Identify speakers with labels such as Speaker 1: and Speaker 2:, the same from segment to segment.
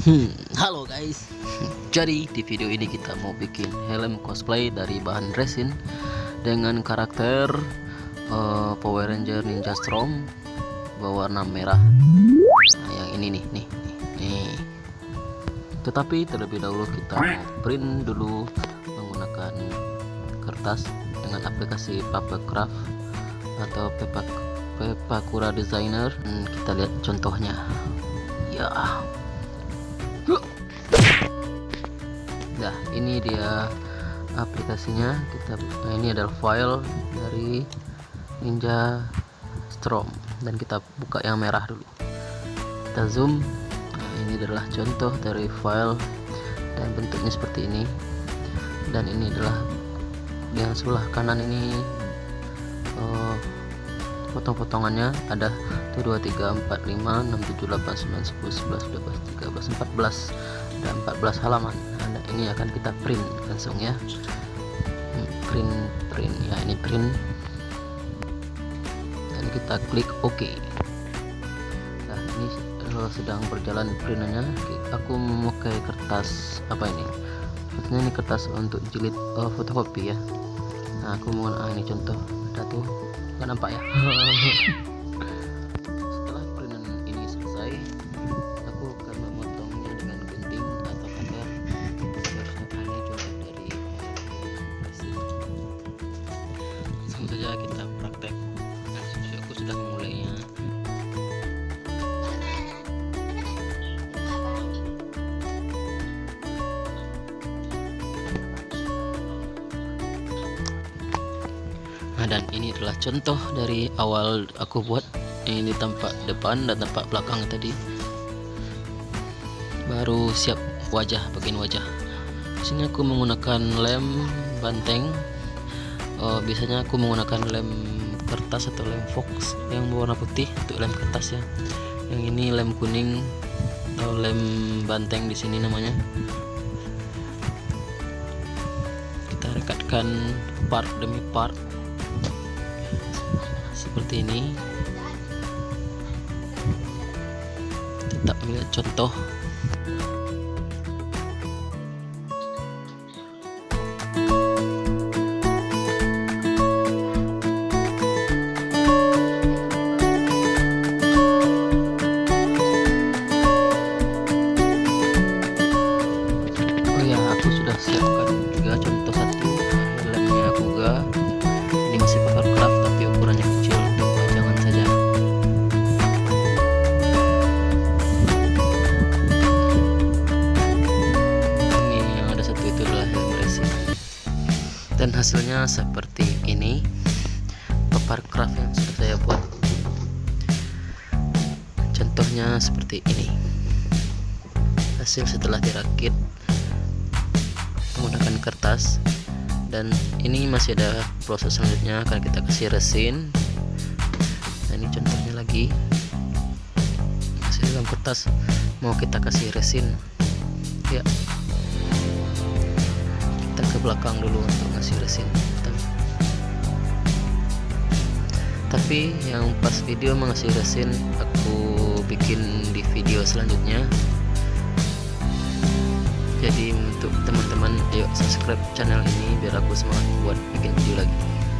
Speaker 1: Halo guys. Jadi di video ini kita mau bikin helm cosplay dari bahan resin dengan karakter Power Ranger Ninja Storm berwarna merah. Nah, yang ini nih. Tetapi terlebih dahulu kita mau print dulu menggunakan kertas dengan aplikasi Papercraft atau Pepakura Designer. Kita lihat contohnya. Ya. Nah, ini dia aplikasinya. Ini adalah file dari Ninja Storm dan kita buka yang merah dulu. Kita zoom. Nah, ini adalah contoh dari file dan bentuknya seperti ini. Dan ini adalah yang sebelah kanan ini potong-potongannya ada 1 2 3 4 5 6 7 8 9 10 11 12 13 14 dan 14 halaman. Nah, ini akan kita print langsung ya. Print ya, ini print dan kita klik OK. Nah, ini sedang berjalan printnya. Aku memakai kertas apa ini? Maksudnya ini kertas untuk jilid fotokopi ya. Nah, aku menggunakan ini contoh. Ada tuh, nggak nampak ya. Setelah printan ini selesai, aku akan memotongnya dengan gunting atau cutter. Ini contoh dari resin. Langsung saja kita praktek. Aku sudah memulainya. Nah, dan ini adalah contoh dari awal aku buat. Ini tampak depan dan tampak belakang tadi. Baru siap wajah, bagian wajah. Di sini aku menggunakan lem banteng. Biasanya aku menggunakan lem kertas atau lem fox yang berwarna putih untuk lem kertas ya. Yang ini lem kuning atau lem banteng di sini namanya. Kita rekatkan part demi part seperti ini. Tetap melihat contoh. Oh ya, aku sudah siapkan juga contoh satu helmnya Kuga. Ini masih Papercraft tapi ukurannya kecil untuk pajangan saja. Ini yang ada satu itu adalah helm resin. Dan hasilnya seperti ini. Papercraft yang sudah saya buat. Contohnya seperti ini. Hasil setelah dirakit menggunakan kertas. Dan ini masih ada proses selanjutnya, akan kita kasih resin. Nah, ini contohnya lagi masih dalam kertas, mau kita kasih resin ya. Kita ke belakang dulu untuk ngasih resin. Tapi yang pas video mengasih resin aku bikin di video selanjutnya. Jadi untuk teman-teman, ayo subscribe channel ini biar aku semangat buat bikin video lagi.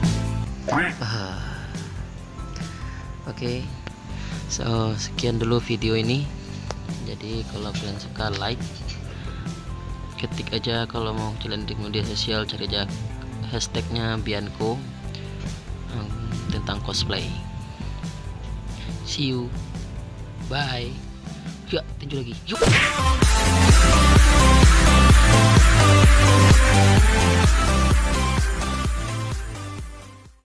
Speaker 1: Oke. So sekian dulu video ini. Jadi kalau kalian suka, like, ketik aja. Kalau mau challenge di media sosial, cari aja hashtagnya Bianco tentang cosplay. See you, bye. Ya, tinju lagi. Yuk.